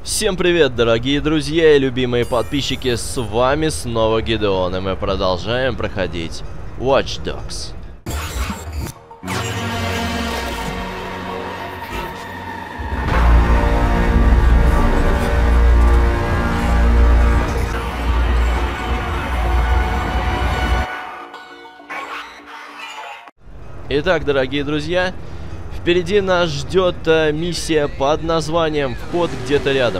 Всем привет, дорогие друзья и любимые подписчики, с вами снова Гидеон, и мы продолжаем проходить Watch Dogs. Итак, дорогие друзья, впереди нас ждет миссия под названием «Вход где-то рядом».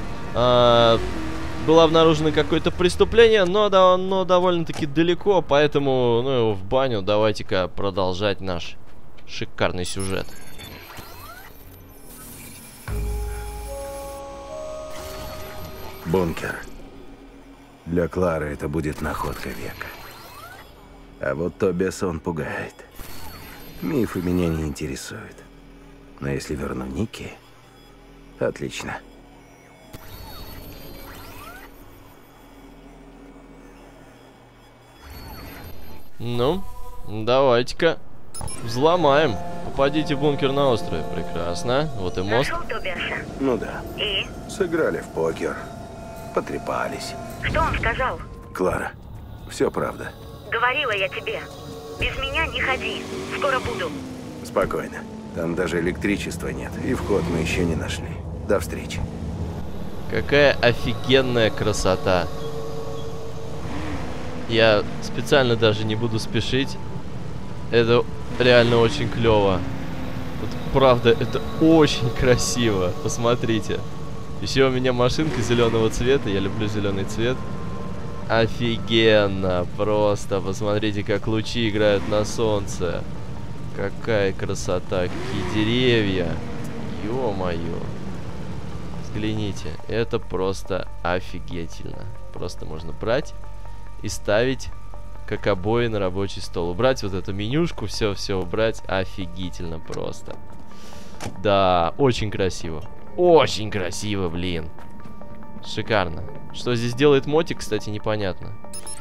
Было обнаружено какое-то преступление, но оно довольно-таки далеко, поэтому, ну его в баню, давайте-ка продолжать наш шикарный сюжет. Бункер. Для Клары это будет находка века. А вот Тобиаса он пугает. Мифы меня не интересуют. Но если верну Ники... Отлично. Ну, давайте-ка взломаем. Попадите в бункер на острове. Прекрасно. Вот и мост. Нашел Тобиаса? Ну да. И? Сыграли в покер. Потрепались. Что он сказал? Клара, все правда. Говорила я тебе. Без меня не ходи. Скоро буду. Спокойно. Там даже электричества нет. И вход мы еще не нашли. До встречи. Какая офигенная красота. Я специально даже не буду спешить. Это реально очень клево. Вот, правда, это очень красиво. Посмотрите. Еще у меня машинка зеленого цвета. Я люблю зеленый цвет. Офигенно. Просто посмотрите, как лучи играют на солнце. Какая красота. Какие деревья. Ё-моё. Взгляните. Это просто офигительно. Просто можно брать и ставить как обои на рабочий стол. Убрать вот эту менюшку, все убрать. Офигительно просто. Да, очень красиво. Очень красиво, блин. Шикарно. Что здесь делает мотик, кстати, непонятно.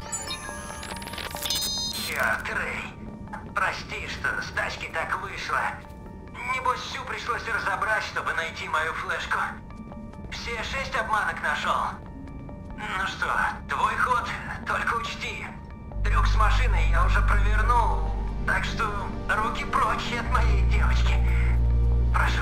Черт, Рэй. Прости, что с тачки так вышло. Небось, всю пришлось разобрать, чтобы найти мою флешку. Все 6 обманок нашел. Ну что, твой ход, только учти. Трюк с машиной я уже провернул, так что руки прочь от моей девочки. Прошу.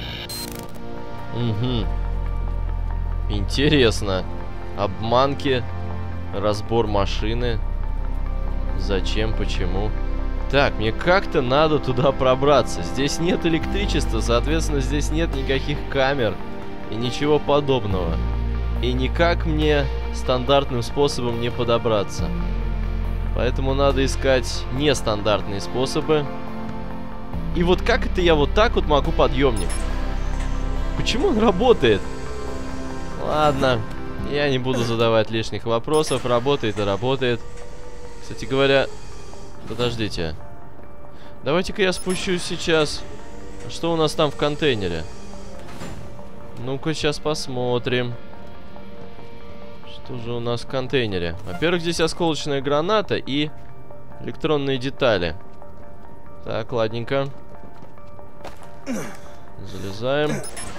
Угу. Интересно. Обманки, разбор машины. Зачем, почему? Так, мне как-то надо туда пробраться. Здесь нет электричества, соответственно, здесь нет никаких камер и ничего подобного. И никак мне стандартным способом не подобраться. Поэтому надо искать нестандартные способы. И вот как это я вот так вот могу подъемник? Почему он работает? Ладно, я не буду задавать лишних вопросов. Работает и работает. Кстати говоря, подождите. Давайте-ка я спущусь сейчас. Что у нас там в контейнере? Ну-ка, сейчас посмотрим. Что же у нас в контейнере? Во-первых, здесь осколочная граната и электронные детали. Так, ладненько. Залезаем.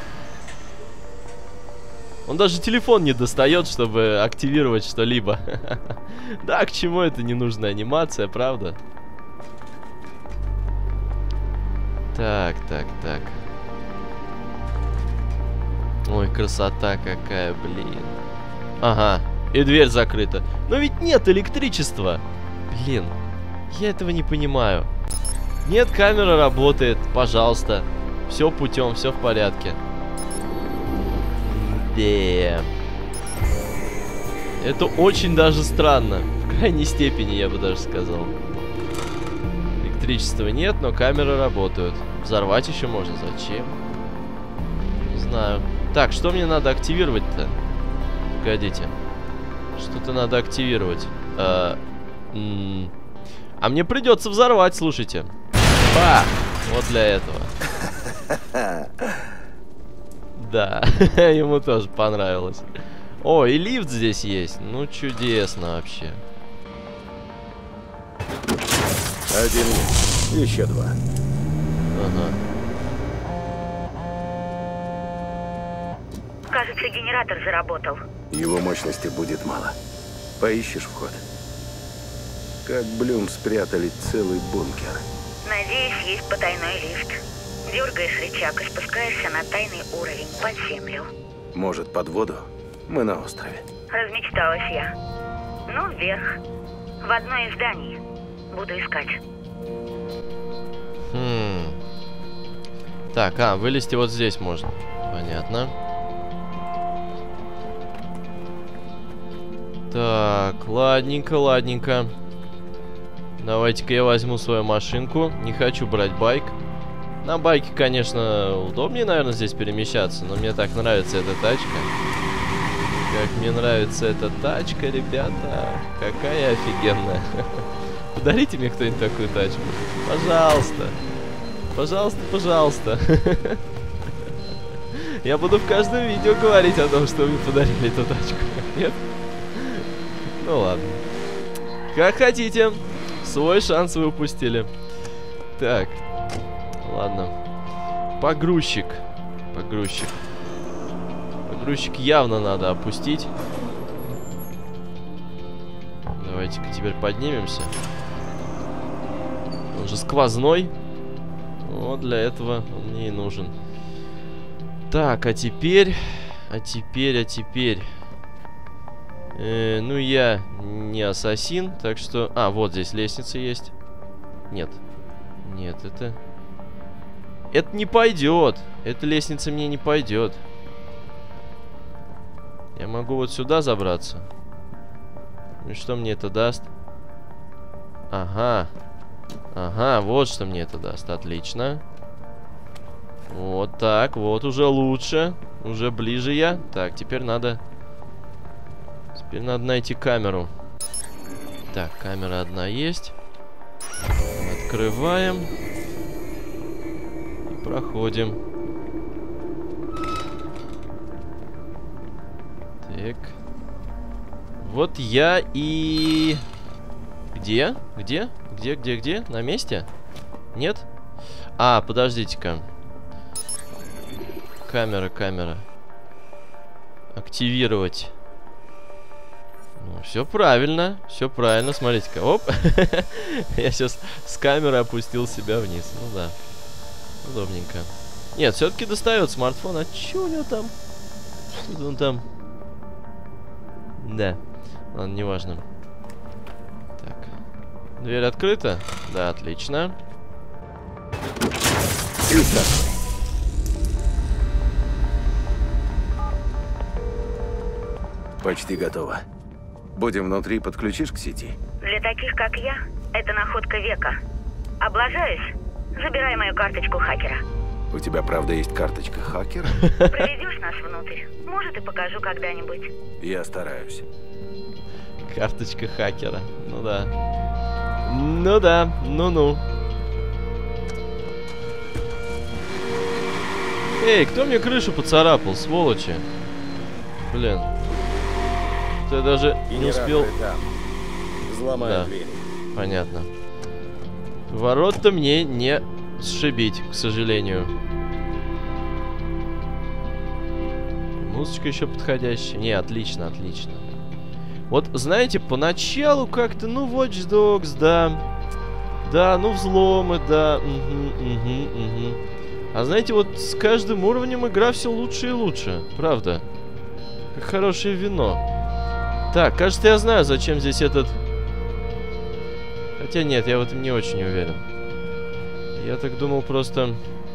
Он даже телефон не достает, чтобы активировать что-либо. Да, к чему это ненужная анимация, правда? Так. Ой, красота какая, блин. Ага, и дверь закрыта. Но ведь нет электричества. Блин, я этого не понимаю. Нет, камера работает, пожалуйста. Все путем, все в порядке. Да. Это очень даже странно. В крайней степени, я бы даже сказал. Электричества нет, но камеры работают. Взорвать еще можно. Зачем? Не знаю. Так, что мне надо активировать-то? Погодите. Что-то надо активировать. А мне придется взорвать, слушайте. Ба! Вот для этого. Да, ему тоже понравилось. О, и лифт здесь есть. Ну, чудесно вообще. Один есть. Еще 2. Ага. Кажется, генератор заработал. Его мощности будет мало. Поищешь вход. Как Блюм спрятали целый бункер. Надеюсь, есть потайной лифт. Дергаешь рычаг и спускаешься на тайный уровень под землю. Может, под воду? Мы на острове. Размечталась я. Ну, вверх. В одно из зданий. Буду искать. Так, вылезти вот здесь можно. Понятно. Так, ладненько, ладненько. Давайте-ка я возьму свою машинку. Не хочу брать байк. На байке, конечно, удобнее, наверное, здесь перемещаться, но мне так нравится эта тачка. Как мне нравится эта тачка, ребята. Какая офигенная. Подарите мне кто-нибудь такую тачку. Пожалуйста. Пожалуйста, пожалуйста. Я буду в каждом видео говорить о том, что вы мне подарили эту тачку. Нет? Ну ладно. Как хотите. Свой шанс вы упустили. Так. Ладно. Погрузчик. Погрузчик. Погрузчик явно надо опустить. Давайте-ка теперь поднимемся. Он же сквозной. Вот для этого он мне и нужен. Так, а теперь... ну, я не ассасин, так что... вот здесь лестница есть. Нет. Нет, это... Это не пойдет. Эта лестница мне не пойдет. Я могу вот сюда забраться. И что мне это даст? Ага. Ага, вот что мне это даст. Отлично. Вот так, вот уже лучше. Уже ближе я. Так, теперь надо... Теперь надо найти камеру. Так, камера одна есть. Открываем. И проходим. Так. Вот я и... Где? Где? Где? На месте? Нет? Подождите-ка. Камера. Активировать. Ну, все правильно, смотрите-ка, оп. Я сейчас с камеры опустил себя вниз, ну да. Удобненько. Нет, все-таки достает смартфон, а что у него там? Что он там? Да, ладно, неважно. Так, дверь открыта? Да, отлично. Почти готово. Будем внутри, подключишь к сети? Для таких, как я, это находка века. Облажаюсь? Забирай мою карточку хакера. У тебя, правда, есть карточка хакера? Проведешь нас внутрь? Может, и покажу когда-нибудь. Я стараюсь. Карточка хакера. Ну да. Ну да. Ну-ну. Эй, кто мне крышу поцарапал, сволочи? Блин. Я даже не успел... Взломаю двери. Понятно. Ворот-то мне не сшибить, к сожалению. Музычка еще подходящая. Не, отлично, отлично. Вот, знаете, поначалу как-то, ну, Watch Dogs, да. Да, ну, взломы, да. А знаете, вот с каждым уровнем игра все лучше и лучше. Правда. Как хорошее вино. Так, кажется, я знаю, зачем здесь этот... Хотя нет, я в этом не очень уверен. Я так думал просто...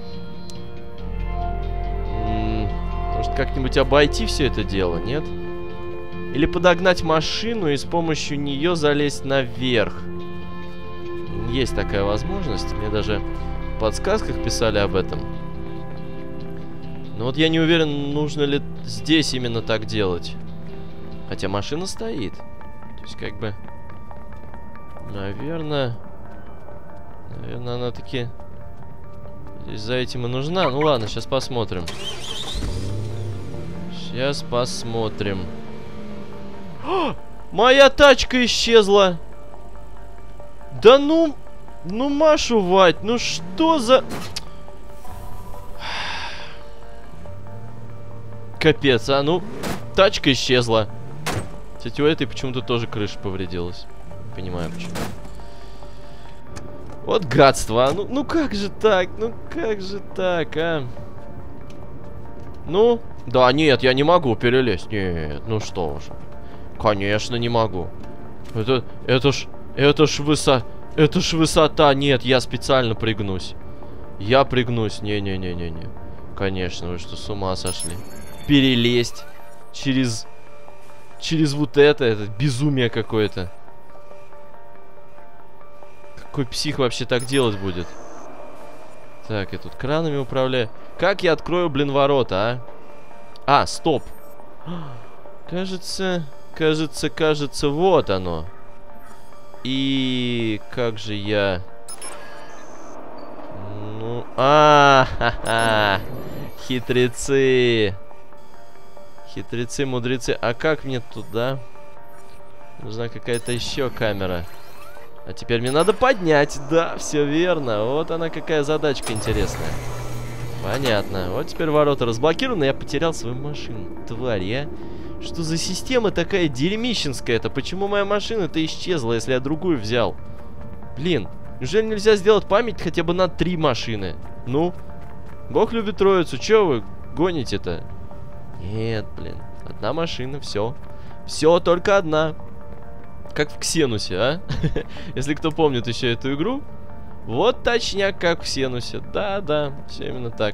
Может, как-нибудь обойти все это дело, нет? Или подогнать машину и с помощью нее залезть наверх. Есть такая возможность. Мне даже в подсказках писали об этом. Но вот я не уверен, нужно ли здесь именно так делать. Хотя машина стоит. То есть, как бы... Наверное, она таки... Здесь за этим и нужна. Ну ладно, сейчас посмотрим. Сейчас посмотрим. О! Моя тачка исчезла! Да ну... Ну, Машу вать, ну что за... Капец, а ну, тачка исчезла. Кстати, у этой почему-то тоже крыша повредилась. Не понимаю, почему. Вот гадство, а. Ну как же так? Ну как же так, а? Ну, да, нет, я не могу перелезть. Нет, ну что уж. Конечно, не могу. Это ж высота. Нет, я специально пригнусь. Я пригнусь. Не. Конечно, вы что, с ума сошли? Перелезть через вот это безумие какое-то. Какой псих вообще так делать будет? Так, я тут кранами управляю. Как я открою, блин, ворота, а? А, стоп. Кажется, вот оно. И как же я... Ну, ха-ха. Хитрецы. Хитрецы, мудрецы. А как мне туда? Нужна какая-то еще камера. А теперь мне надо поднять. Да, все верно. Вот она какая задачка интересная. Понятно. Вот теперь ворота разблокированы. Я потерял свою машину. Тварь, я... Что за система такая дерьмищенская-то? Почему моя машина-то исчезла, если я другую взял? Блин, неужели нельзя сделать память хотя бы на 3 машины? Ну? Бог любит троицу. Чё вы гоните-то? Нет, блин. Одна машина, все. Все, только одна. Как в Ксенусе, а? Если кто помнит еще эту игру. Вот точняк, как в Ксенусе. Да, все именно так.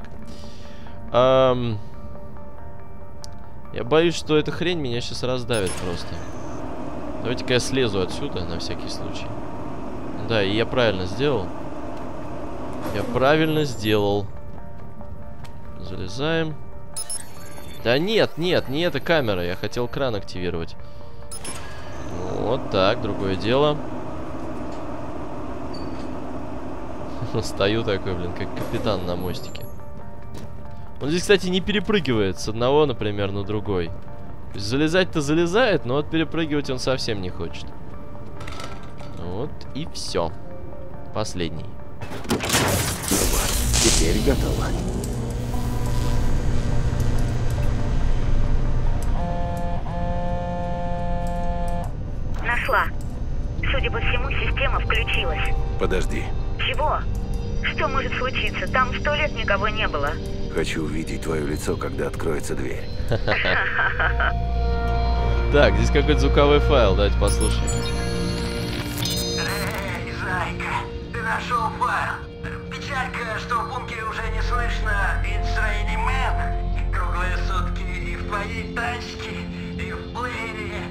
Я боюсь, что эта хрень меня сейчас раздавит просто. Давайте-ка я слезу отсюда, на всякий случай. Да, и я правильно сделал. Я правильно сделал. Залезаем. Да нет, не эта камера. Я хотел кран активировать. Вот так, другое дело. Стою такой, блин, как капитан на мостике. Он здесь, кстати, не перепрыгивает с одного, например, на другой. То есть залезать-то залезает, но вот перепрыгивать он совсем не хочет. Вот и все. Последний. Теперь готово. Нашла. Судя по всему, система включилась. Подожди. Чего? Что может случиться? Там 100 лет никого не было. Хочу увидеть твое лицо, когда откроется дверь. Так, здесь какой-то звуковой файл, давайте послушаем. Эй, зайка, ты нашел файл. Печалька, что в бункере уже не слышно It's Raining Man. Круглые сутки и в твоей тачке, и в плеере,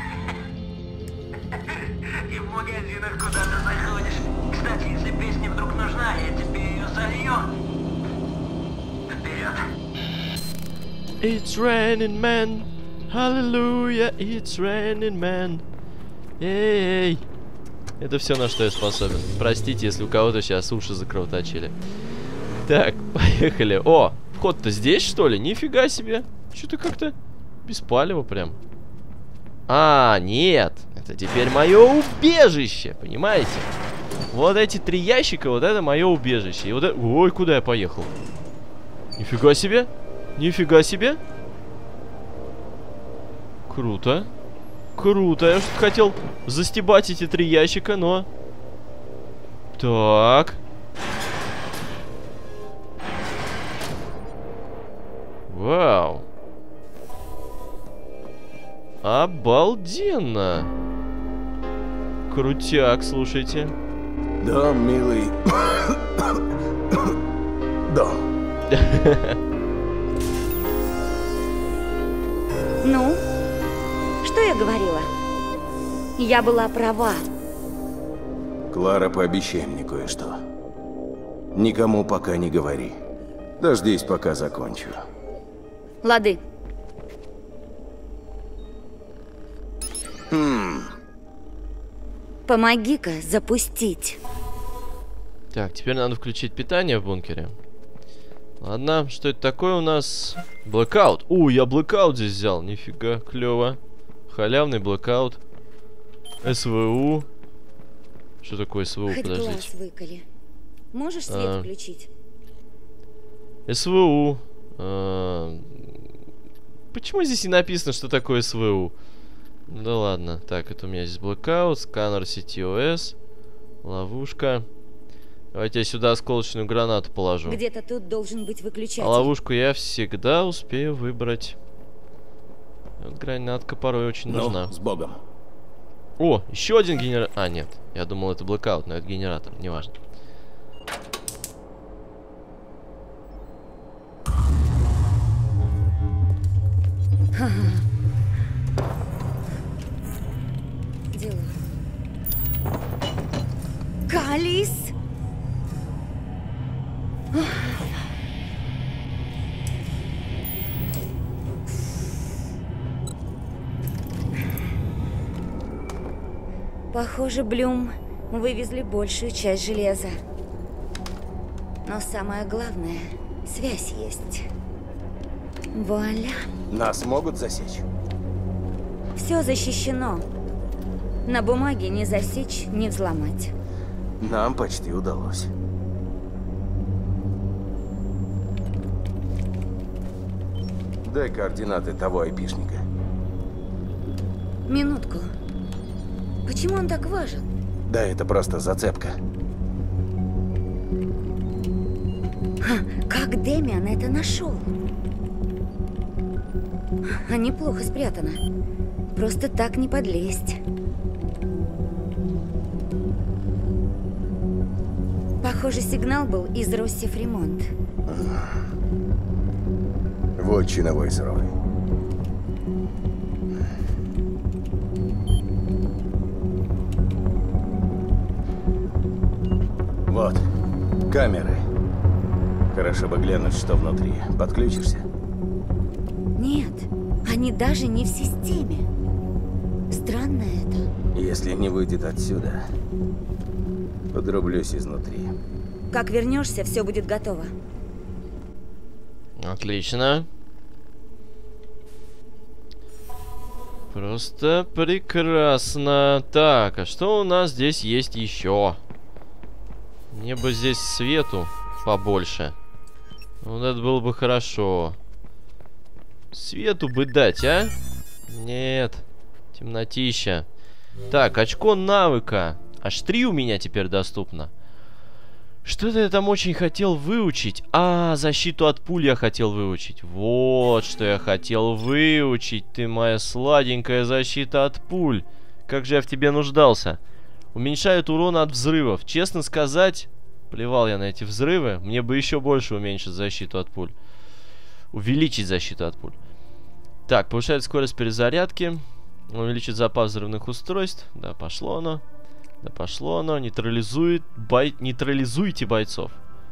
и в магазинах, куда ты заходишь. Кстати, если песня вдруг нужна, я тебе ее залью. Вперед. It's raining man. Hallelujah, it's raining man. Эй. Это все, на что я способен. Простите, если у кого-то сейчас уши закровоточили. Так, поехали. О, вход-то здесь, что ли? Нифига себе. Что-то как-то без палева прям. А, нет. Это теперь мое убежище, понимаете? Вот эти 3 ящика, вот это мое убежище. И вот это... Ой, куда я поехал? Нифига себе. Нифига себе. Круто. Круто. Я что-то хотел застебать эти 3 ящика, но... Так. Вау. Обалденно. Крутяк, слушайте. Дом, милый. Дом. Ну? Что я говорила? Я была права. Клара, пообещай мне кое-что. Никому пока не говори. Дождись, пока закончу. Лады. Помоги-ка запустить. Так, теперь надо включить питание в бункере. Ладно, что это такое у нас? Блэкаут. Я блэкаут здесь взял. Нифига, клево. Халявный блэкаут. СВУ. Что такое СВУ? Хоть Подождите. глаз выколи. Можешь свет включить? СВУ. Почему здесь не написано, что такое СВУ? Да ладно. Так, это у меня здесь блэкаут, сканер CTOS, ловушка. Давайте я сюда осколочную гранату положу. Где-то тут должен быть выключатель. А ловушку я всегда успею выбрать. Вот гранатка порой очень нужна. С Богом. О, еще один генератор. А, нет. Я думал, это блэкаут, но это генератор. Неважно. Дело. Калис! Похоже, Блюм вывезли большую часть железа. Но самое главное, связь есть. Вуаля. Нас могут засечь? Все защищено. На бумаге не засечь, не взломать. Нам почти удалось. Дай координаты того айпишника. Минутку. Почему он так важен? Да, это просто зацепка. Как Дэмиан это нашел? А неплохо спрятано. Просто так не подлезть. Похоже, сигнал был из Россельремонт. Вотчина Войсеровой. Вот, камеры. Хорошо бы глянуть, что внутри. Подключишься? Нет, они даже не в системе. Странно это. Если не выйдет отсюда, подрублюсь изнутри. Как вернешься, все будет готово. Отлично. Просто прекрасно. Так, а что у нас здесь есть еще? Мне бы здесь свету побольше. Вот это было бы хорошо. Свету бы дать, а? Нет. Темнотища. Так, очко навыка. Аж 3 у меня теперь доступно. Что-то я там очень хотел выучить. А, защиту от пуль я хотел выучить. Вот что я хотел выучить. Ты моя сладенькая защита от пуль. Как же я в тебе нуждался. Уменьшает урон от взрывов. Честно сказать, плевал я на эти взрывы. Мне бы еще больше уменьшить защиту от пуль. Увеличить защиту от пуль. Так, повышает скорость перезарядки. Увеличит запас взрывных устройств. Да, пошло оно. Да пошло оно. Нейтрализуйте бойцов.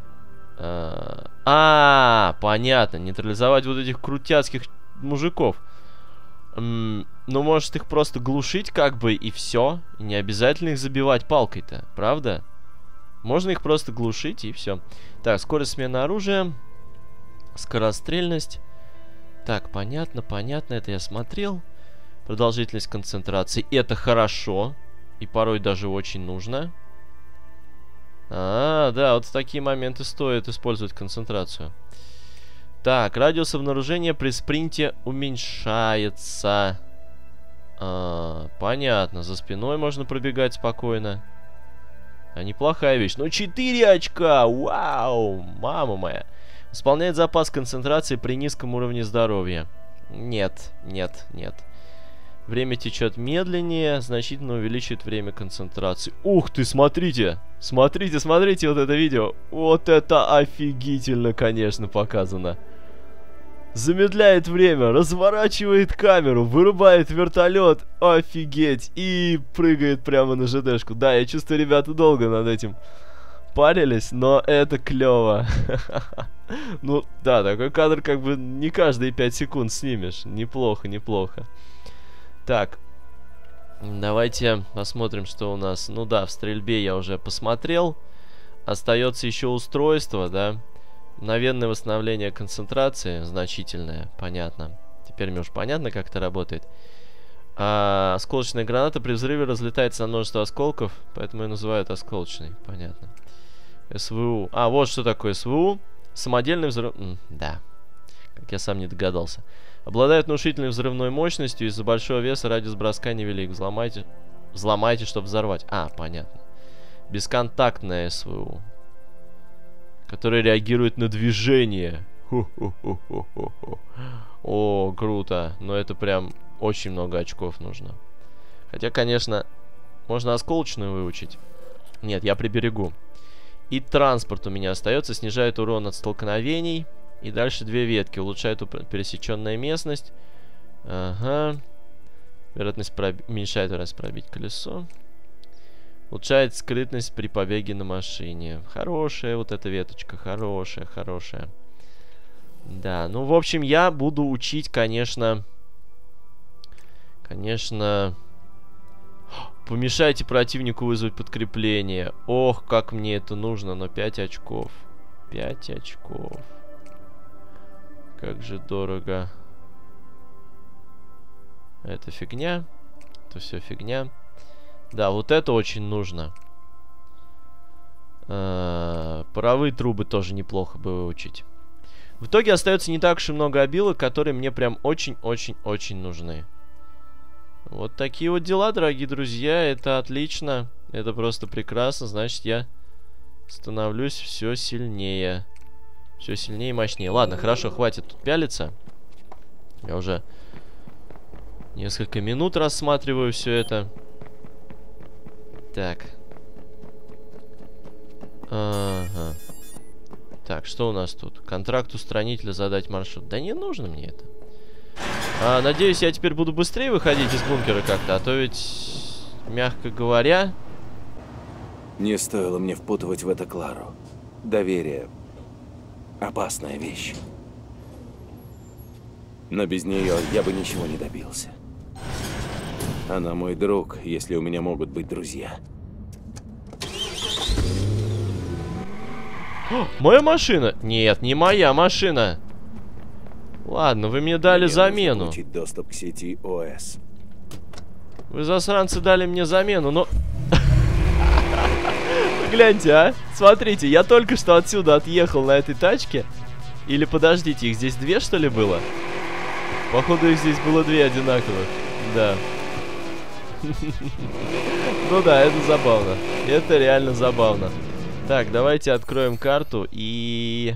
Понятно. Нейтрализовать вот этих крутяцких мужиков. Ну, может их просто глушить как бы и все. И не обязательно их забивать палкой-то. Правда? Можно их просто глушить и все. Так, скорость смены оружия. Скорострельность. Так, понятно, понятно. Это я смотрел. Продолжительность концентрации. Это хорошо. И порой даже очень нужно. Да, вот в такие моменты стоит использовать концентрацию. Так, радиус обнаружения при спринте уменьшается. Понятно, за спиной можно пробегать спокойно. А неплохая вещь. Ну, 4 очка! Вау! Мама моя! Восполняет запас концентрации при низком уровне здоровья. Нет, нет, нет. Время течет медленнее, значительно увеличивает время концентрации. Ух ты, смотрите! Смотрите, смотрите вот это видео. Вот это офигительно, конечно, показано. Замедляет время, разворачивает камеру, вырубает вертолет. Офигеть! И прыгает прямо на ЖДшку. Да, я чувствую, ребята долго над этим парились, но это клево. Ну, да, такой кадр как бы не каждые 5 секунд снимешь. Неплохо, неплохо. Так, давайте посмотрим, что у нас. Ну да, в стрельбе я уже посмотрел. Остается еще устройство, да. Мгновенное восстановление концентрации, значительное, понятно. Теперь мне уж понятно, как это работает. Осколочная граната при взрыве разлетается на множество осколков, поэтому ее называют осколочной, понятно. СВУ. Вот что такое СВУ. Самодельный взрыв... Да, как я сам не догадался. Обладает внушительной взрывной мощностью. Из-за большого веса радиус броска невелик. Взломайте, чтобы взорвать. А, понятно. Бесконтактная СВУ. Которая реагирует на движение. Ху-ху-ху-ху-ху. О, круто. Но это прям очень много очков нужно. Хотя, конечно, можно осколочную выучить. Нет, я приберегу. И транспорт у меня остается. Снижает урон от столкновений. И дальше 2 ветки. Улучшает пересеченная местность. Ага. Вероятность уменьшает вероятность пробить колесо. Улучшает скрытность при побеге на машине. Хорошая вот эта веточка. Хорошая, хорошая. Да, ну, в общем, я буду учить, конечно... Помешайте противнику вызвать подкрепление. Ох, как мне это нужно, но 5 очков. 5 очков. Как же дорого. Это фигня. Это все фигня. Да, вот это очень нужно. Паровые трубы тоже неплохо бы выучить. В итоге остается не так уж и много обилок, которые мне прям очень-очень-очень нужны. Вот такие вот дела, дорогие друзья. Это отлично. Это просто прекрасно. Значит, я становлюсь все сильнее. Все сильнее и мощнее. Ладно, хорошо, хватит тут пялиться. Я уже несколько минут рассматриваю все это. Так. Ага. Так, что у нас тут? Контракт устранителя, задать маршрут. Да не нужно мне это. Надеюсь, я теперь буду быстрее выходить из бункера как-то. А то ведь, мягко говоря... Не стоило мне впутывать в это Клару. Доверие — опасная вещь. Но без нее я бы ничего не добился. Она мой друг, если у меня могут быть друзья. О, моя машина! Нет, не моя машина. Ладно, вы мне дали замену. Получить доступ к сети ОС. Вы, засранцы, дали мне замену, но... Гляньте, а. Смотрите, я только что отсюда отъехал на этой тачке. Или подождите, их здесь 2, что ли, было? Походу, их здесь было 2 одинаковых. Да. Ну да, это забавно. Это реально забавно. Так, давайте откроем карту и...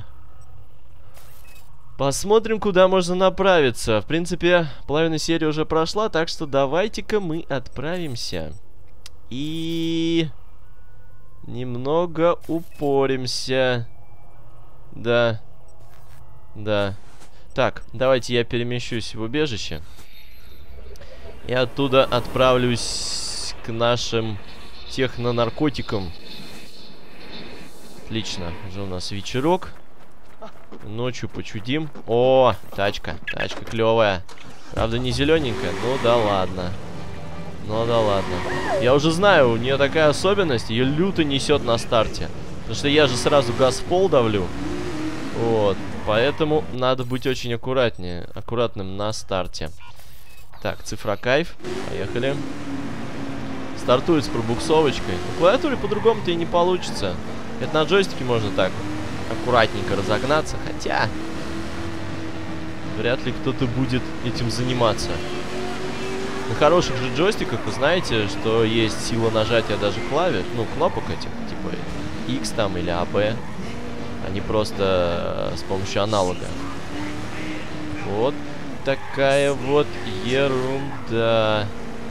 посмотрим, куда можно направиться. В принципе, половина серии уже прошла, так что давайте-ка мы отправимся. И... немного упоримся. Да. Да. Так, давайте я перемещусь в убежище. И оттуда отправлюсь к нашим технонаркотикам. Отлично. Уже у нас вечерок. Ночью почудим. О, тачка. Тачка клевая. Правда, не зелененькая. Ну да ладно. Ну да ладно. Я уже знаю, у нее такая особенность. Ее люто несет на старте. Потому что я же сразу газ в пол давлю. Вот. Поэтому надо быть очень аккуратным на старте. Так, цифра кайф. Поехали. Стартует с пробуксовочкой. На клавиатуре по-другому-то и не получится. Это на джойстике можно так аккуратненько разогнаться. Хотя... вряд ли кто-то будет этим заниматься. На хороших же джойстиках вы знаете, что есть сила нажатия даже клавиш. Ну, кнопок этих, типа X там или AB. Они просто с помощью аналога. Вот такая вот ерунда.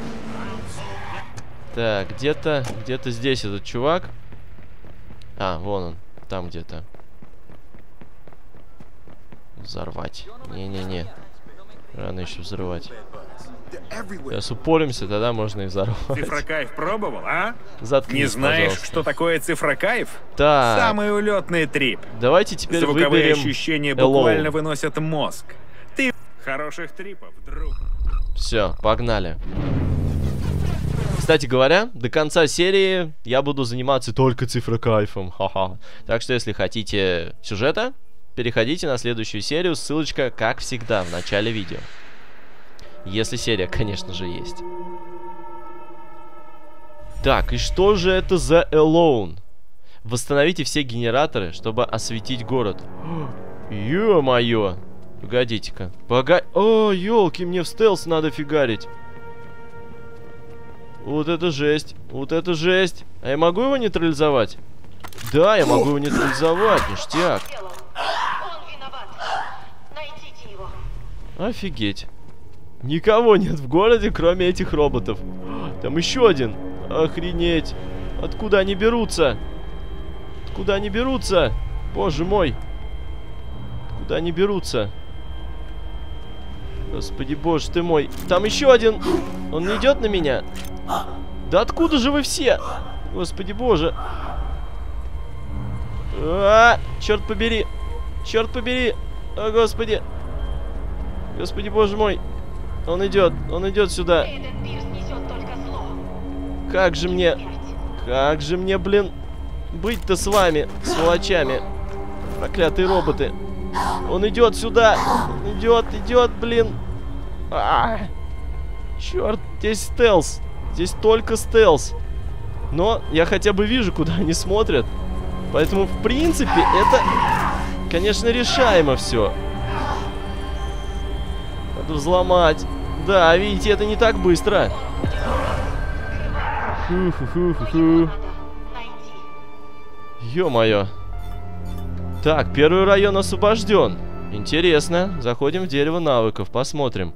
Так, где-то здесь этот чувак. А, вон он, там где-то. Взорвать. Не-не-не. Рано еще взрывать. Сейчас упоримся, тогда можно и взорвать. Цифрокайф пробовал, а? Заткнись, не знаешь, пожалуйста. что такое цифрокайф? Так. Самый улетный трип. Давайте теперь Звуковые выберем ощущения Alone. буквально выносят мозг. Ты хороших трипов, друг. Все, погнали. Кстати говоря, до конца серии я буду заниматься только цифрокайфом. Ха-ха. Так что, если хотите сюжета, переходите на следующую серию. Ссылочка, как всегда, в начале видео. Если серия, конечно же, есть. Так, и что же это за Alone? Восстановите все генераторы, чтобы осветить город. Ё-моё! Погодите-ка. О, елки, мне в стелс надо фигарить. Вот это жесть. Вот это жесть. А я могу его нейтрализовать? Да, я могу его нейтрализовать. Ништяк. Офигеть. Никого нет в городе, кроме этих роботов. Там еще один. Охренеть. Откуда они берутся? Откуда они берутся? Боже мой. Откуда они берутся? Господи, боже ты мой. Там еще один. Он не идет на меня? Да откуда же вы все? Господи боже. Черт побери. Черт побери. О, господи. Господи боже мой. Он идет сюда. Как же мне, блин, быть-то с вами, сволочами. Проклятые роботы. Он идет сюда. Идет, блин. Черт, здесь стелс. Здесь только стелс. Но я хотя бы вижу, куда они смотрят. Поэтому, в принципе, это, конечно, решаемо все. Надо взломать. Да, видите, это не так быстро. Фу-фу-фу-фу-фу. Ё-моё. Так, первый район освобожден. Интересно. Заходим в дерево навыков, посмотрим.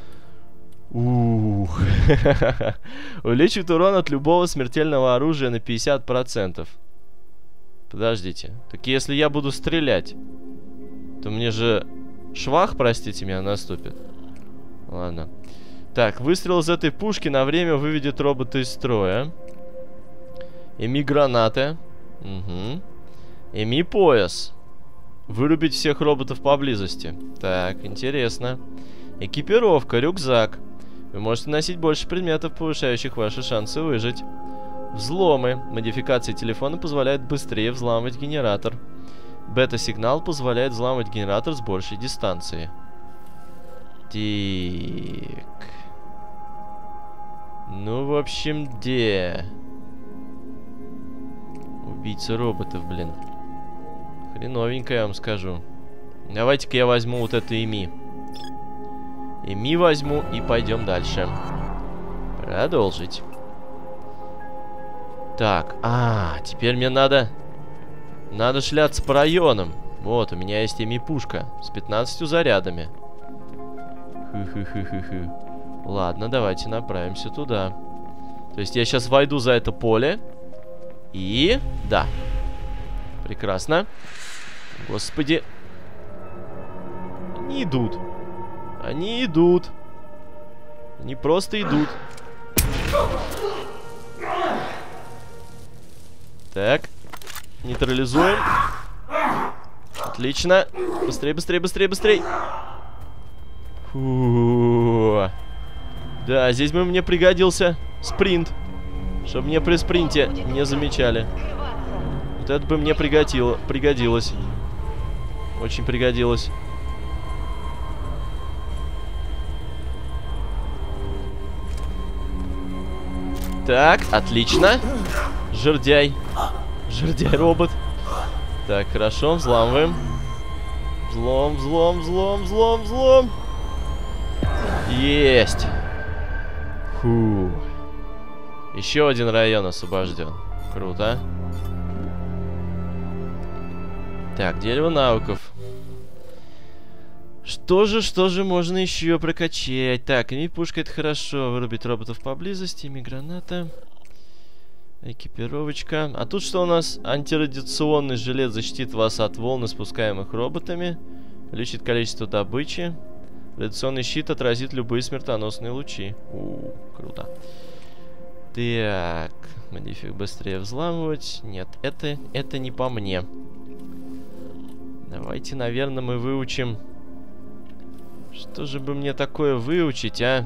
Ух. Увеличивает урон от любого смертельного оружия на 50%. Подождите. Так если я буду стрелять, то мне же швах, простите меня, наступит. Ладно. Так, выстрел из этой пушки на время выведет робота из строя. Эми гранаты. Угу. Эми пояс. Вырубить всех роботов поблизости. Так, интересно. Экипировка, рюкзак. Вы можете носить больше предметов, повышающих ваши шансы выжить. Взломы. Модификации телефона позволяют быстрее взламывать генератор. Бета-сигнал позволяет взламывать генератор с большей дистанции. Так. Ну, в общем, где? Убийца роботов, блин. Хреновенько, я вам скажу. Давайте-ка я возьму вот это Эми. Эми возьму и пойдем дальше. Продолжить. Так, теперь мне надо шляться по районам. Вот, у меня есть Эми-пушка с 15 зарядами. Хы-хы-хы-хы-хы. Ладно, давайте направимся туда. То есть я сейчас войду за это поле. И... да. Прекрасно. Господи. Они идут. Они идут. Они просто идут. Так. Нейтрализуем. Отлично. Быстрее, быстрее, быстрее, быстрее. Фу. Да, здесь бы мне пригодился спринт. Чтобы мне при спринте не замечали. Вот это бы мне пригодилось. Очень пригодилось. Так, отлично. Жердяй. Жердяй робот. Так, хорошо, взламываем. Взлом, взлом, взлом, взлом, взлом. Есть. Фу. Еще один район освобожден. Круто. Так, дерево навыков. Что же можно еще прокачать? Так, Эми-пушка это хорошо. Вырубить роботов поблизости. Эми-граната. Экипировочка. А тут что у нас? Антирадиационный жилет защитит вас от волн, испускаемых роботами. Увеличит количество добычи. Радиационный щит отразит любые смертоносные лучи. Круто. Так. Модифик быстрее взламывать. Нет, это не по мне. Давайте, наверное, мы выучим... Что же бы мне такое выучить, а?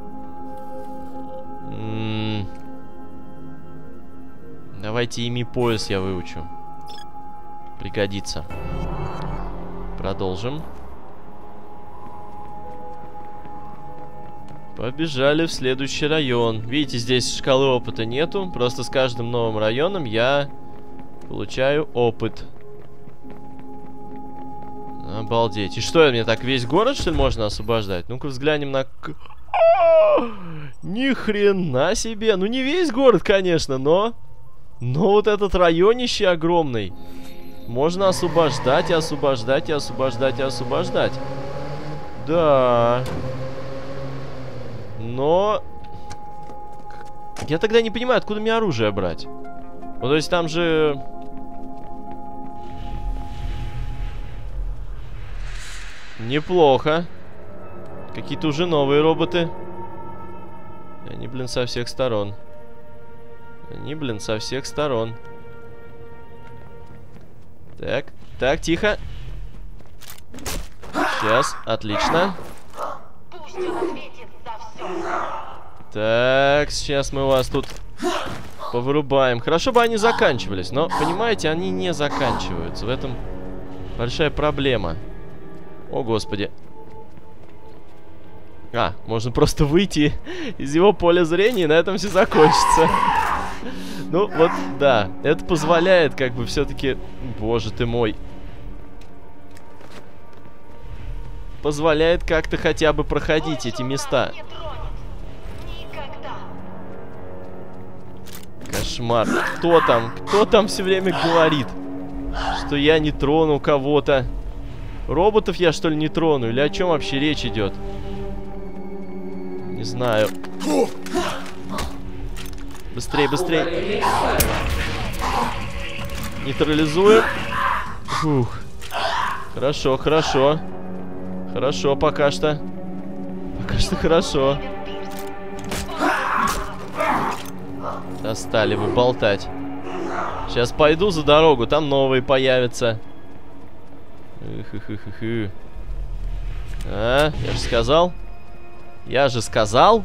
Давайте Эми-пояс я выучу. Пригодится. Продолжим. Побежали в следующий район. Видите, здесь шкалы опыта нету. Просто с каждым новым районом я получаю опыт. Обалдеть. И что, мне так весь город, что ли, можно освобождать? Ну-ка взглянем на... Ни хрена себе. Ну, не весь город, конечно, но... Но вот этот районище огромный. Можно освобождать, и освобождать, и освобождать, и освобождать. Да. Но... Я тогда не понимаю, откуда мне оружие брать. Ну, то есть там же... Неплохо. Какие-то уже новые роботы. Они, блин, со всех сторон. Они, блин, со всех сторон. Так, так, тихо. Сейчас, отлично. Так, сейчас мы вас тут повырубаем. Хорошо бы они заканчивались, но, понимаете, они не заканчиваются. В этом большая проблема. О, господи. А, можно просто выйти из его поля зрения, и на этом все закончится. Ну, вот, да. Это позволяет, как бы, все-таки... Боже ты мой. Позволяет как-то хотя бы проходить эти места. Кошмар. Кто там? Кто там все время говорит, что я не трону кого-то? Роботов я, что ли, не трону? Или о чем вообще речь идет? Не знаю. Быстрее, быстрее. Нейтрализуем. Фух. Хорошо, хорошо. Хорошо, пока что. Пока что хорошо. Достали вы болтать. Сейчас пойду за дорогу, там новые появятся. А, я же сказал. Я же сказал.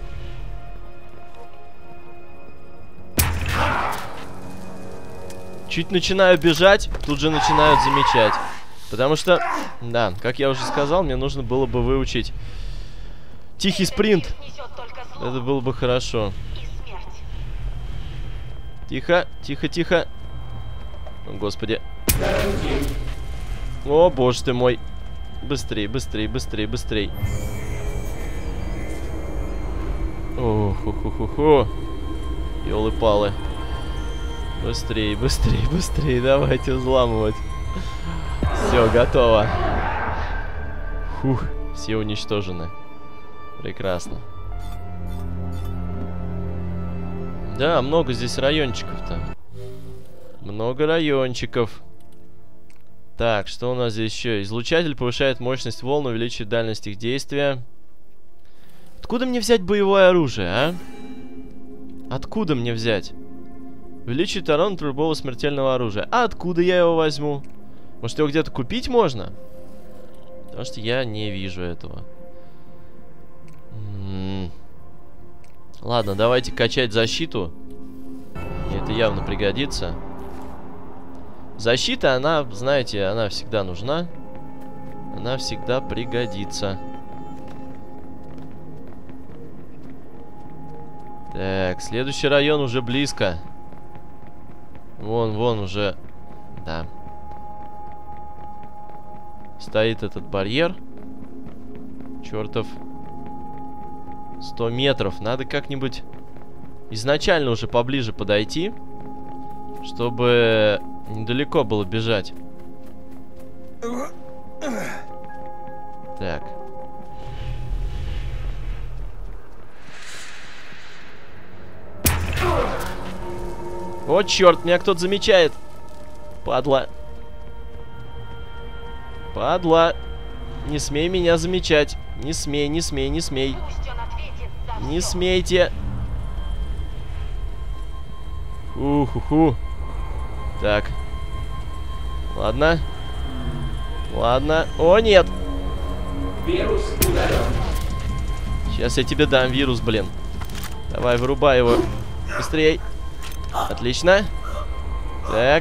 Чуть начинаю бежать, тут же начинают замечать. Потому что, да, как я уже сказал, мне нужно было бы выучить тихий спринт. Это было бы хорошо. Тихо, тихо, тихо. О, господи. О, боже ты мой. Быстрей, быстрей, быстрей, быстрей. Ох-ху-ху-ху-ху. Ёлы-палы. Быстрей, быстрей, быстрей. Давайте взламывать. Все, готово. Фух, все уничтожены. Прекрасно. Да, много здесь райончиков-то. Много райончиков. Так, что у нас здесь еще? Излучатель повышает мощность волн, увеличивает дальность их действия. Откуда мне взять боевое оружие, а? Откуда мне взять? Увеличивает урон от любого смертельного оружия. А откуда я его возьму? Может, его где-то купить можно? Потому что я не вижу этого. Ладно, давайте качать защиту. Мне это явно пригодится. Защита, она, знаете, она всегда нужна. Она всегда пригодится. Так, следующий район уже близко. Вон уже. Да. Стоит этот барьер. Чертов. 100 метров. Надо как-нибудь изначально уже поближе подойти, чтобы недалеко было бежать. Так. О, черт, меня кто-то замечает. Падла. Падла. Не смей меня замечать. Не смей, не смей, не смей. Не смейте. Уху-ху. Так. Ладно. Ладно. О, нет. Вирус удален. Сейчас я тебе дам вирус, блин. Давай, вырубай его. Быстрей. Отлично. Так.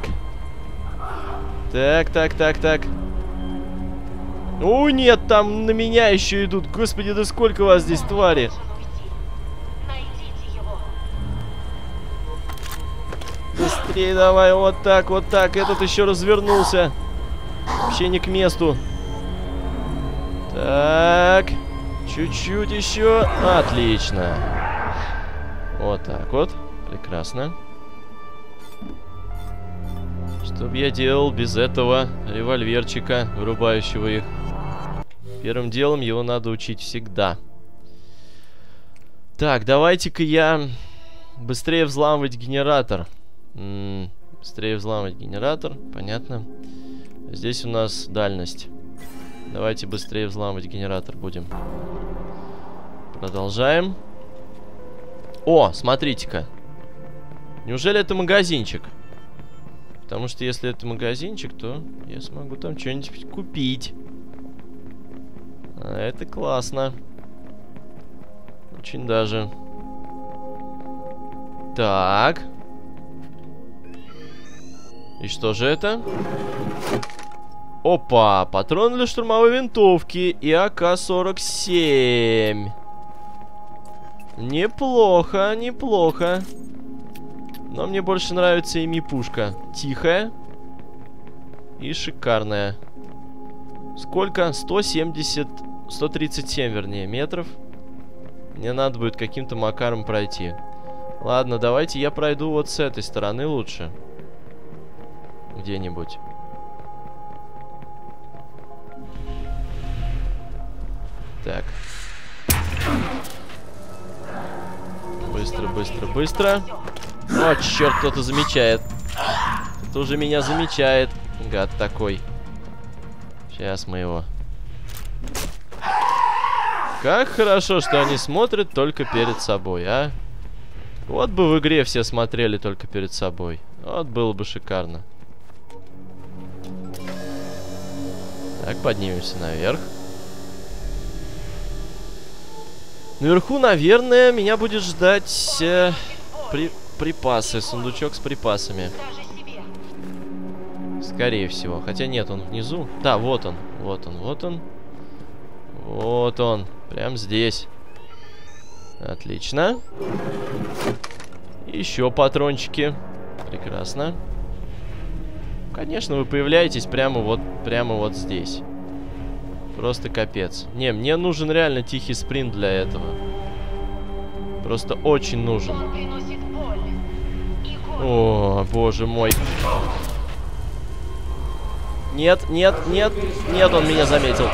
Так. О, нет, там на меня еще идут. Господи, да сколько вас здесь, твари. Быстрее давай, вот так, вот так. Этот еще развернулся. Вообще не к месту. Так. Чуть-чуть еще. Отлично. Вот так вот. Прекрасно. Что бы я делал без этого револьверчика, вырубающего их? Первым делом его надо учить всегда. Так, давайте-ка я быстрее взламывать генератор. Быстрее взламывать генератор, понятно. Здесь у нас дальность. Давайте быстрее взламывать генератор будем. Продолжаем. О, смотрите-ка. Неужели это магазинчик? Потому что если это магазинчик, то я смогу там что-нибудь купить. А это классно. Очень даже. Так. И что же это? Опа, патрон для штурмовой винтовки и АК-47. Неплохо, неплохо. Но мне больше нравится ими-пушка. Тихая и шикарная. Сколько? 170... 137, вернее, метров. Мне надо будет каким-то макаром пройти. Ладно, давайте я пройду вот с этой стороны лучше. Где-нибудь. Так. Быстро, быстро, быстро. О, черт, кто-то замечает. Кто же меня замечает? Гад такой. Сейчас мы его. Как хорошо, что они смотрят только перед собой, а? Вот бы в игре все смотрели только перед собой. Вот было бы шикарно. Так, поднимемся наверх. Наверху, наверное, меня будет ждать припасы. Сундучок с припасами. Скорее всего. Хотя нет, он внизу. Да, вот он. Вот он, вот он. Вот он. Прям здесь. Отлично. Еще патрончики. Прекрасно. Конечно, вы появляетесь прямо вот здесь. Просто капец. Не, мне нужен реально тихий спринт для этого. Просто очень нужен. О, боже мой. Нет, нет, нет. Нет, он меня заметил.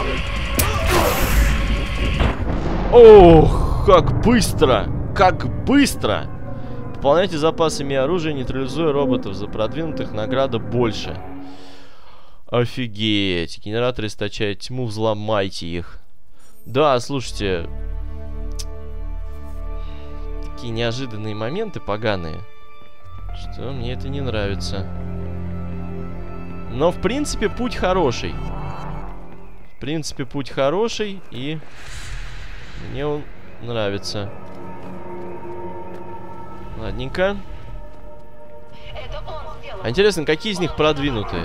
Ох, как быстро! Как быстро! Пополняйте запасами оружия, нейтрализуя роботов. За продвинутых награда больше. Офигеть. Генератор источает тьму, взломайте их. Да, слушайте. Такие неожиданные моменты поганые. Что мне это не нравится. Но в принципе путь хороший. В принципе путь хороший. И мне он нравится. Ладненько. А интересно, какие из них продвинутые?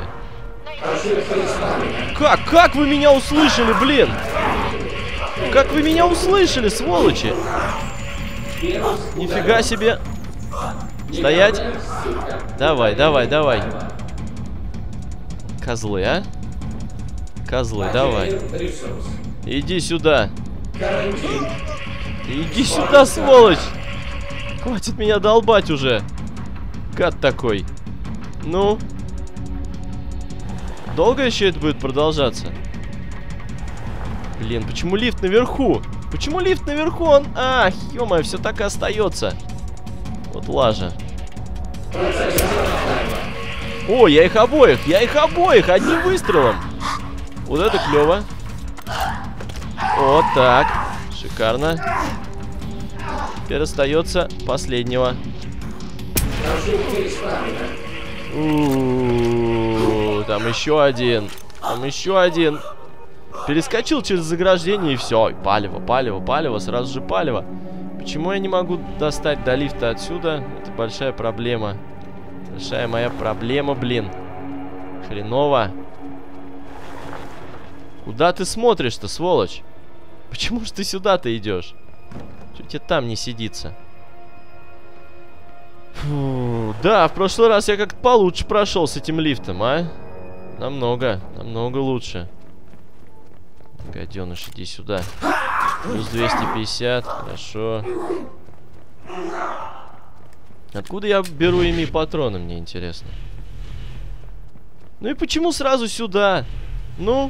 Как вы меня услышали, блин? Как вы меня услышали, сволочи? Нифига себе. Стоять. Давай, давай, давай. Козлы, а? Козлы, давай. Иди сюда. Иди сюда, сволочь. Хватит меня долбать уже. Гад такой. Ну? Долго еще это будет продолжаться? Блин, почему лифт наверху? Почему лифт наверху? Он... Ах, ё-моё, все так и остается. Вот лажа. О, я их обоих! Я их обоих! Одним выстрелом! Вот это клево. Вот так. Шикарно. Теперь остается последнего. Там еще один. Там еще один. Перескочил через заграждение и все. Палево, палево, палево. Сразу же палево. Почему я не могу достать до лифта отсюда? Это большая проблема. Большая моя проблема, блин. Хреново. Куда ты смотришь-то, сволочь? Почему же ты сюда-то идешь? Чё тебе там не сидится? Фу, да, в прошлый раз я как-то получше прошел с этим лифтом, а? Намного, намного лучше. Гаденыш, иди сюда. Плюс 250, хорошо. Откуда я беру ими патроны, мне интересно. Ну и почему сразу сюда? Ну?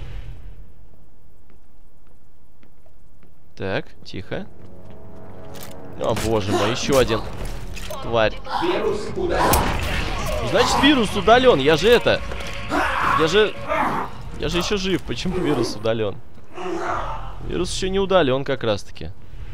Так, тихо. О, боже мой, еще один. Тварь. Значит, вирус удален. Я же это... Я же еще жив. Почему вирус удален? Вирус еще не удален как раз таки.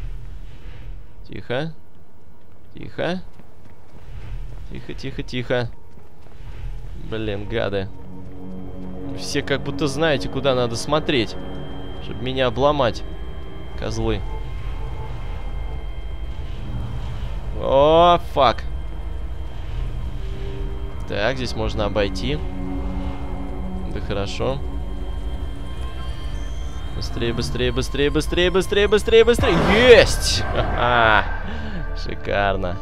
Тихо. Тихо. Тихо, тихо, тихо. Блин, гады. Все как будто знаете, куда надо смотреть, чтобы меня обломать. Козлы. О, фак. Так, здесь можно обойти. Да хорошо. Быстрее, быстрее, быстрее, быстрее, быстрее, быстрее, быстрее. Есть! Ха-ха. Шикарно.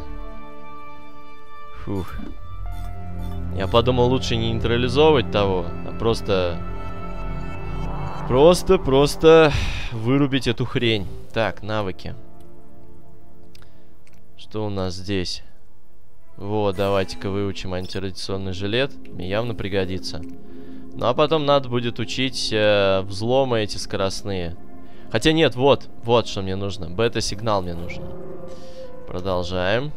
Фух. Я подумал, лучше не нейтрализовывать того, а просто вырубить эту хрень. Так, навыки. Что у нас здесь? Вот, давайте-ка выучим антирадиационный жилет. Мне явно пригодится. Ну, а потом надо будет учить взломы эти скоростные. Хотя нет, вот что мне нужно. Бета-сигнал мне нужен. Продолжаем.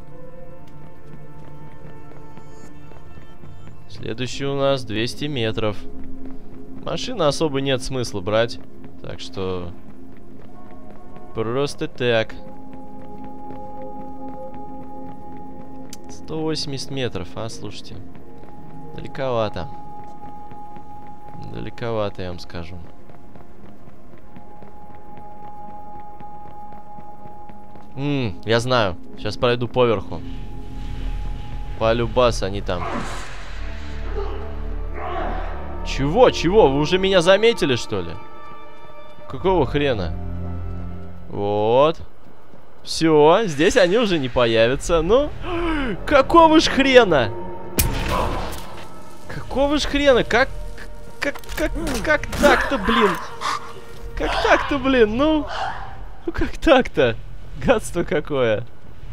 Следующий у нас 200 метров. Машины особо нет смысла брать. Так что... Просто так. 180 метров, а, слушайте. Далековато. Далековато, я вам скажу. Я знаю. Сейчас пройду поверху. Полюбас они там. Чего? Чего? Вы уже меня заметили, что ли? Какого хрена? Вот. Все, здесь они уже не появятся. Ну, какого ж хрена? Какого ж хрена? Как так-то, блин? Как так-то, блин? Ну, как так-то? Гадство какое.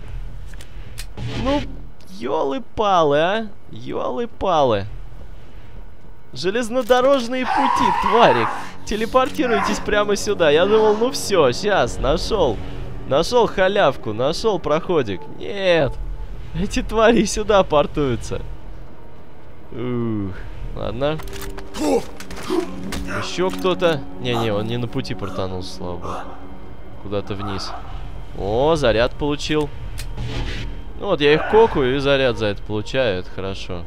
Ну, ёлы-палы, а? Ёлы-палы. Железнодорожные пути, твари. Телепортируйтесь прямо сюда. Я думал, ну все, сейчас, нашел. Нашел халявку, нашел проходик. Нет. Эти твари сюда портуются. Ладно. Еще кто-то. Не-не, он не на пути портанулся, слава богу. Куда-то вниз. О, заряд получил. Ну вот, я их кокаю и заряд за это получаю. Это хорошо.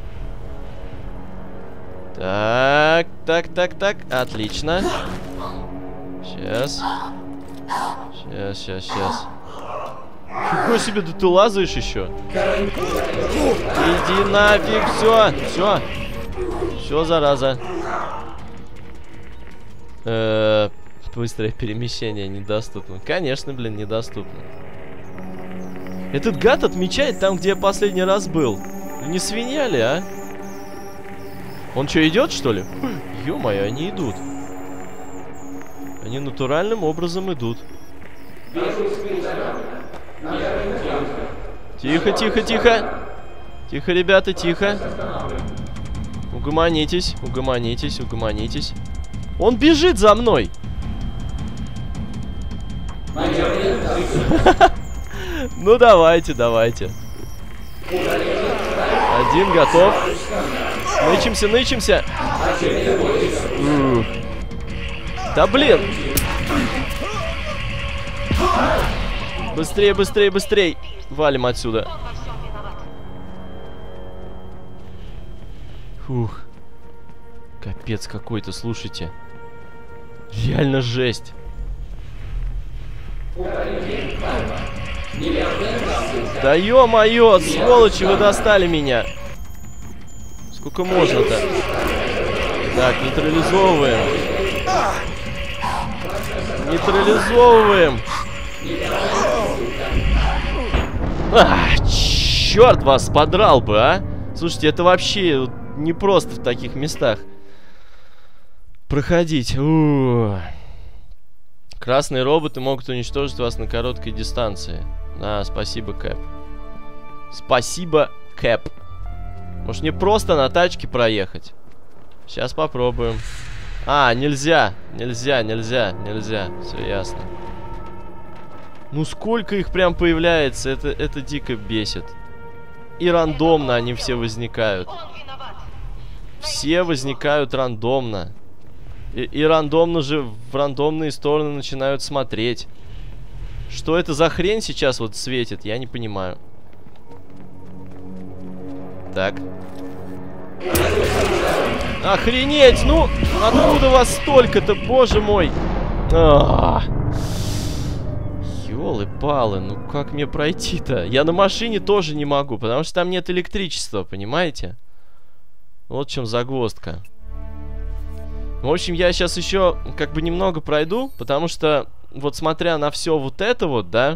Так. Отлично. Сейчас. Сейчас. Какой себе, да ты лазаешь еще? Иди нафиг, все, зараза. Быстрое перемещение недоступно. Конечно, блин, недоступно. Этот гад отмечает там, где я последний раз был. Не свинья ли, а? Он что, идет, что ли? Ё-моё, они идут. Они натуральным образом идут. Тихо. Тихо, ребята, тихо. Угомонитесь. Он бежит за мной. Ну, давайте. Один готов. Нычимся. Да блин. Быстрее. Валим отсюда. Фух. Капец какой-то, слушайте. Реально жесть. Да ё-моё, сволочи, вы достали меня. Сколько можно-то? Так, нейтрализовываем. Черт вас подрал бы, а? Слушайте, это вообще не просто в таких местах проходить. Красные роботы могут уничтожить вас на короткой дистанции. А, спасибо, Кэп. Спасибо, Кэп. Может, мне просто на тачке проехать? Сейчас попробуем. А, нельзя. Нельзя. Все ясно. Ну, сколько их прям появляется. Это дико бесит. И рандомно они все возникают. Все возникают рандомно. И рандомно же в рандомные стороны начинают смотреть. Что это за хрень сейчас вот светит, я не понимаю. Так. Охренеть! Ну, откуда вас столько-то, боже мой? Ёлы-палы, ну как мне пройти-то? Я на машине тоже не могу, потому что там нет электричества, понимаете? Вот в чем загвоздка. В общем, я сейчас еще как бы немного пройду, потому что, вот смотря на все вот это вот, да,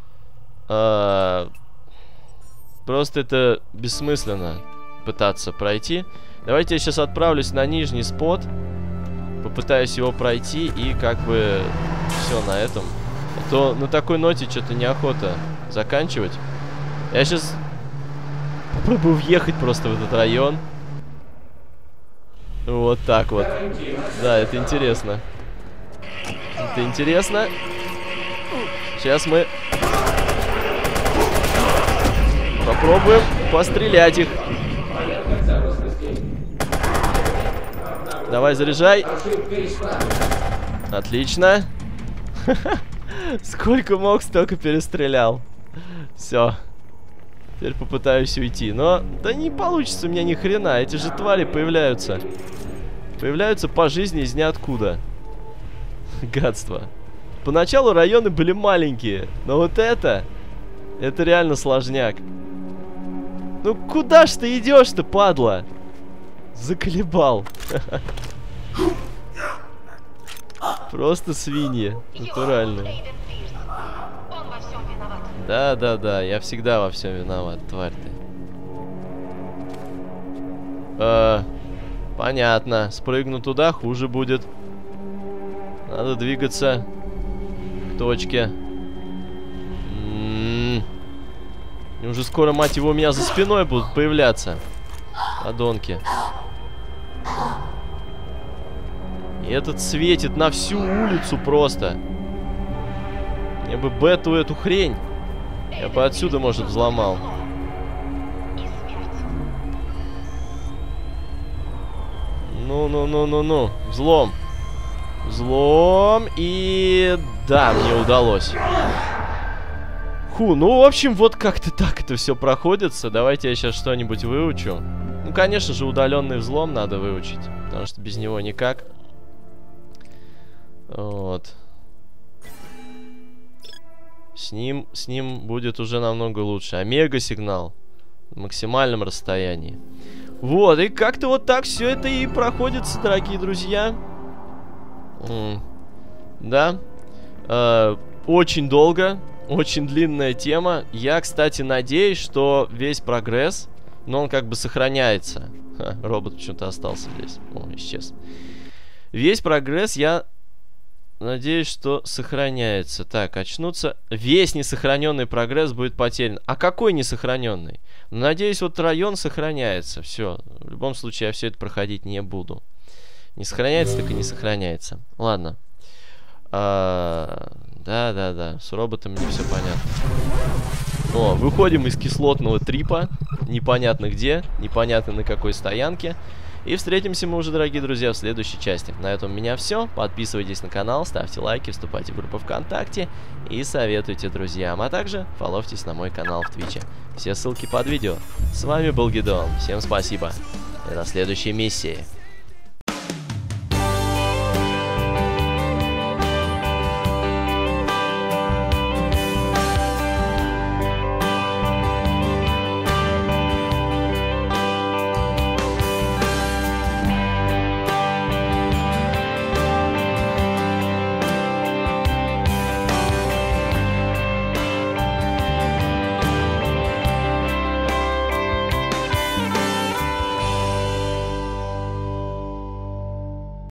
просто это бессмысленно пытаться пройти. Давайте я сейчас отправлюсь на нижний спот, попытаюсь его пройти и как бы все на этом. А то на такой ноте что-то неохота заканчивать. Я сейчас попробую въехать просто в этот район. Вот так вот. Да, это интересно. Это интересно. Сейчас мы попробуем пострелять их. Давай, заряжай. Отлично. Сколько мог, столько перестрелял. Все. Теперь попытаюсь уйти. Но да не получится у меня ни хрена. Эти же твари появляются. Появляются по жизни из ниоткуда. Гадство. Поначалу районы были маленькие. Но вот это реально сложняк. Ну куда ж ты идешь-то, падла? Заколебал. Просто свиньи. Натуральные. Да, я всегда во всем виноват, тварь ты. Понятно. Спрыгну туда, хуже будет. Надо двигаться к точке. И уже скоро, мать его, у меня за спиной будут появляться подонки. И этот светит на всю улицу просто. Мне бы бету эту хрень. Я бы отсюда, может, взломал. Ну. Взлом. Взлом. И... да, мне удалось. Ну, в общем, вот как-то так это все проходится. Давайте я сейчас что-нибудь выучу. Ну, конечно же, удаленный взлом надо выучить. Потому что без него никак. Вот. С ним будет уже намного лучше. Омега-сигнал. В максимальном расстоянии. Вот, и как-то вот так все это и проходится, дорогие друзья. Да. Очень долго. Очень длинная тема. Я, кстати, надеюсь, что весь прогресс, но он как бы сохраняется. Робот почему-то остался здесь. О, исчез. Весь прогресс, я надеюсь, что сохраняется. Так, очнуться. Весь несохраненный прогресс будет потерян. А какой несохраненный? Надеюсь, вот район сохраняется. Все. В любом случае, я все это проходить не буду. Не сохраняется, так и не сохраняется. Ладно. Да. С роботом мне все понятно. О, выходим из кислотного трипа. Непонятно где, непонятно на какой стоянке. И встретимся мы уже, дорогие друзья, в следующей части. На этом у меня все. Подписывайтесь на канал, ставьте лайки, вступайте в группу ВКонтакте и советуйте друзьям. А также фолловьтесь на мой канал в Твиче. Все ссылки под видео. С вами был Гидеон. Всем спасибо. И до следующей миссии.